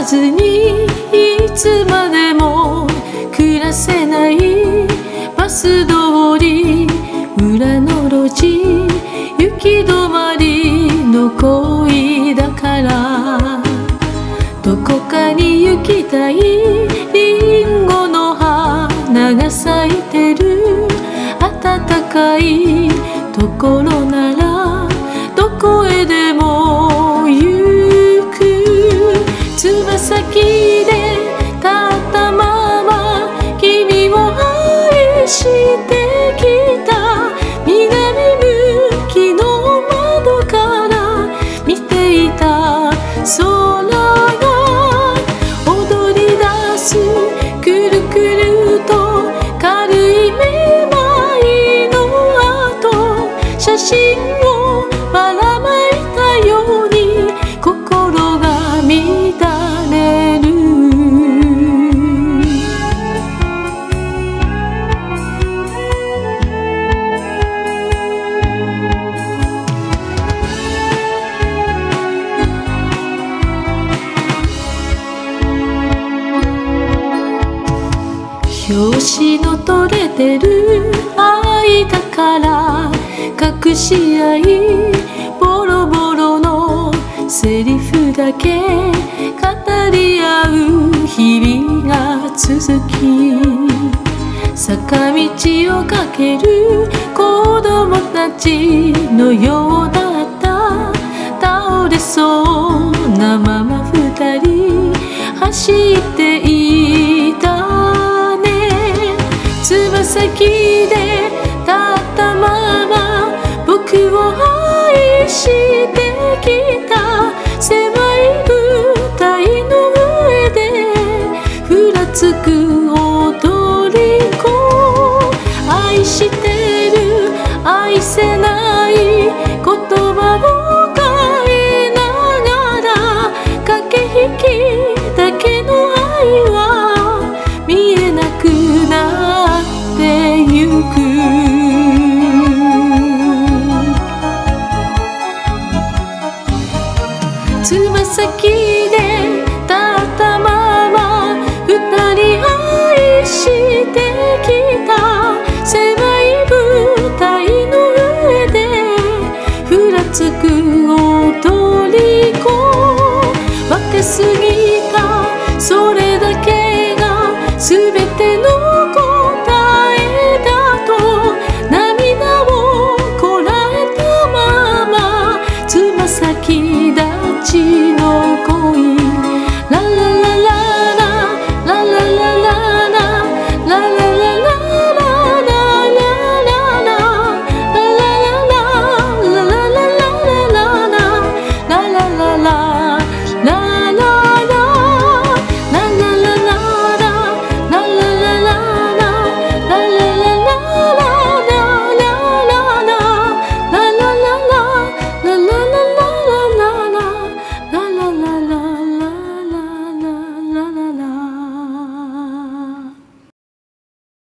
ずにいつまでも暮らせないバス通り裏の路地行き止まりの恋だから、どこかに行きたいリンゴの花が咲いてる暖かいところならどこへでも行く。つま先で立ったまま君を愛してきた、南向きの窓から見ていた空が踊り出す、くるくると軽いめまいの後、写真をばらまいたように心が乱れる。表紙の取れてる間から隠し合いボロボロのセリフだけ語り合う日々が続き、坂道を駆ける子供たちのようだった。倒れそうなまま二人走っていたね。つま先